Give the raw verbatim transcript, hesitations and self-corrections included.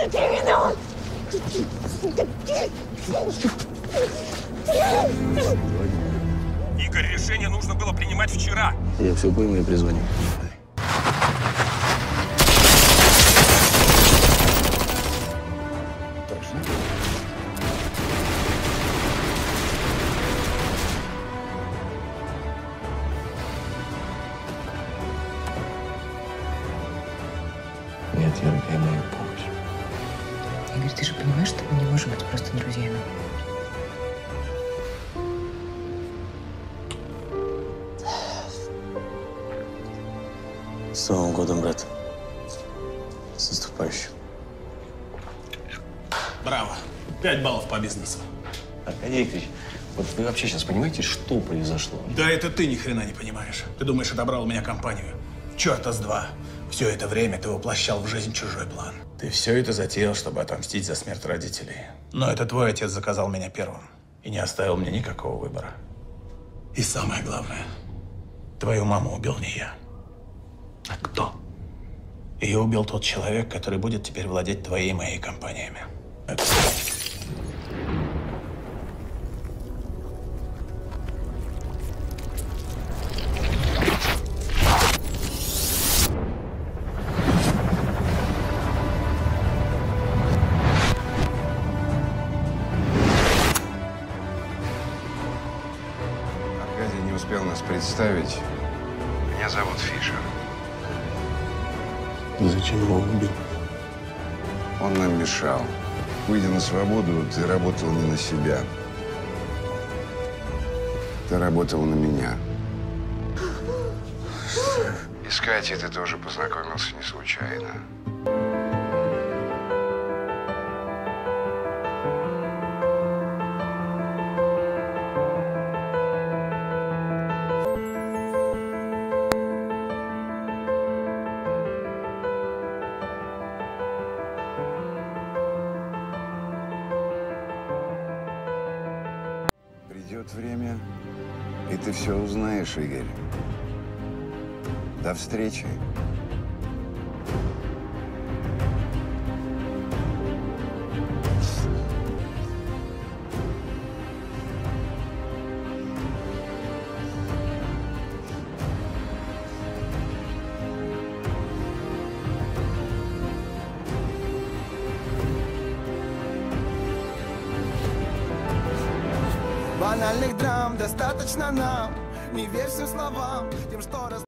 Это ты виноват! Игорь, решение нужно было принимать вчера. Я все пойму и призвоню. Не отвергай мою помощь. Игорь, ты же понимаешь, что мы не можем быть просто друзьями? С Новым годом, брат. С наступающим. Браво. Пять баллов по бизнесу. Аркадий Викторович, вот вы вообще сейчас понимаете, что произошло? Да это ты ни хрена не понимаешь. Ты думаешь, отобрал у меня компанию? Черта с два. Все это время ты воплощал в жизнь чужой план. Ты все это затеял, чтобы отомстить за смерть родителей. Но это твой отец заказал меня первым. И не оставил мне никакого выбора. И самое главное, твою маму убил не я. А кто? Ее убил тот человек, который будет теперь владеть твоей и моей компаниями. Это... Аркадий не успел нас представить. Меня зовут Фишер. Зачем его убил? Он нам мешал. Выйдя на свободу, ты работал не на себя. Ты работал на меня. И с Катей ты тоже познакомился не случайно. Придет время, и ты все узнаешь, Игорь. До встречи. Банальных драм достаточно нам. Не верь всем словам, тем, что раз...